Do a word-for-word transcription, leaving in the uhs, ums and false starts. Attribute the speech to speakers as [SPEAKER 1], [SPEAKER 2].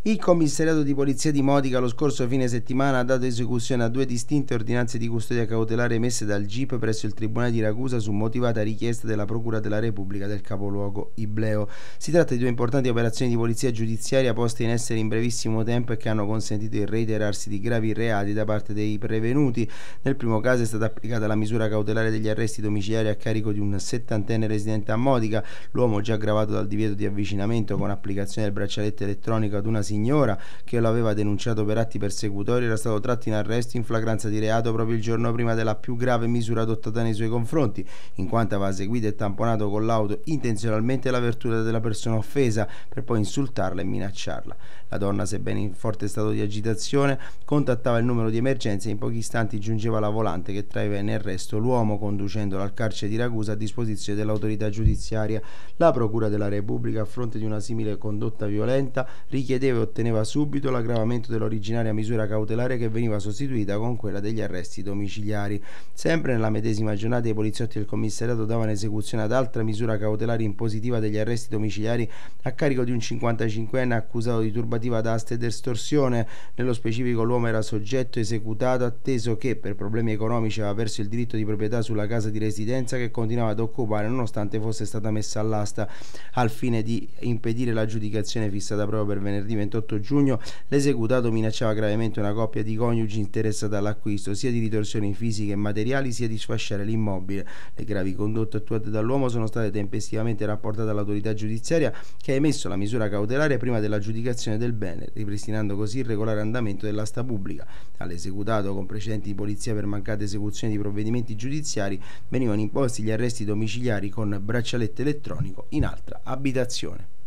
[SPEAKER 1] Il commissariato di polizia di Modica lo scorso fine settimana ha dato esecuzione a due distinte ordinanze di custodia cautelare emesse dal G I P presso il Tribunale di Ragusa su motivata richiesta della Procura della Repubblica del capoluogo Ibleo. Si tratta di due importanti operazioni di polizia giudiziaria poste in essere in brevissimo tempo e che hanno consentito il reiterarsi di gravi reati da parte dei prevenuti. Nel primo caso è stata applicata la misura cautelare degli arresti domiciliari a carico di un settantenne residente a Modica. L'uomo, già aggravato dal divieto di avvicinamento con applicazione del braccialetto elettronico ad una signora che lo aveva denunciato per atti persecutori, era stato tratto in arresto in flagranza di reato proprio il giorno prima della più grave misura adottata nei suoi confronti, in quanto aveva seguito e tamponato con l'auto intenzionalmente la vettura della persona offesa per poi insultarla e minacciarla. La donna, sebbene in forte stato di agitazione, contattava il numero di emergenza e in pochi istanti giungeva la volante che traeva in arresto l'uomo, conducendolo al carcere di Ragusa a disposizione dell'autorità giudiziaria. La Procura della Repubblica, a fronte di una simile condotta violenta, richiedeva e otteneva subito l'aggravamento dell'originaria misura cautelare che veniva sostituita con quella degli arresti domiciliari. Sempre nella medesima giornata i poliziotti del commissariato davano esecuzione ad altra misura cautelare impositiva degli arresti domiciliari a carico di un cinquantacinquenne accusato di turbativa d'asta ed estorsione. Nello specifico l'uomo era soggetto esecutato atteso che per problemi economici aveva perso il diritto di proprietà sulla casa di residenza che continuava ad occupare nonostante fosse stata messa all'asta. Al fine di impedire l'aggiudicazione fissata proprio per venerdì ventotto giugno, l'esecutato minacciava gravemente una coppia di coniugi interessata all'acquisto sia di ritorsioni fisiche e materiali sia di sfasciare l'immobile. Le gravi condotte attuate dall'uomo sono state tempestivamente rapportate all'autorità giudiziaria che ha emesso la misura cautelare prima dell'aggiudicazione del bene, ripristinando così il regolare andamento dell'asta pubblica. All'esecutato, con precedenti di polizia per mancata esecuzione di provvedimenti giudiziari, venivano imposti gli arresti domiciliari con braccialetto elettronico in altra abitazione.